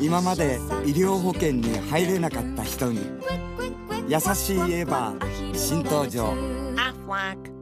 今まで医療保険に入れなかった人に優しいエヴァ新登場。アフワーク